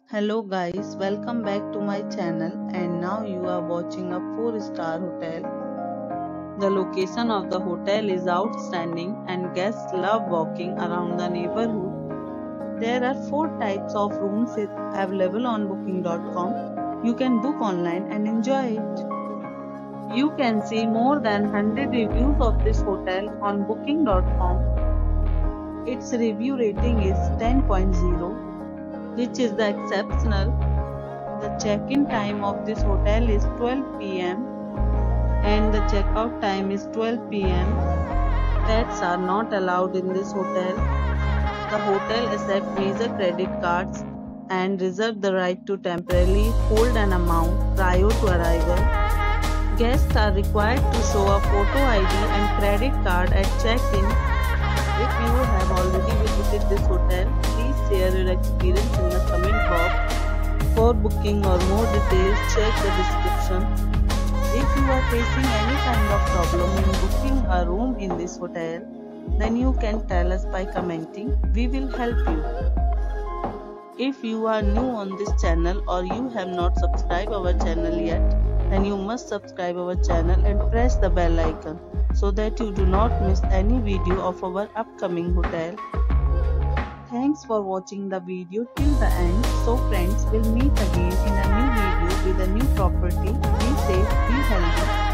Hello guys, welcome back to my channel and now you are watching a 4-star hotel. The location of the hotel is outstanding and guests love walking around the neighborhood. There are 4 types of rooms available on booking.com. You can book online and enjoy it. You can see more than 100 reviews of this hotel on booking.com. Its review rating is 10.0, which is the exceptional. The check-in time of this hotel is 12 p.m. and the check-out time is 12 p.m. Pets are not allowed in this hotel. The hotel accepts major credit cards and reserves the right to temporarily hold an amount prior to arrival. Guests are required to show a photo ID and credit card at check-in. If you have already visited this hotel, please share your experience in the comment box. For booking or more details, check the description. If you are facing any kind of problem in booking a room in this hotel, then you can tell us by commenting. We will help you. If you are new on this channel or you have not subscribed our channel yet, then you must subscribe our channel and press the bell icon so that you do not miss any video of our upcoming hotel. Thanks for watching the video till the end. So friends, will meet again in a new video with a new property. Be safe, be healthy.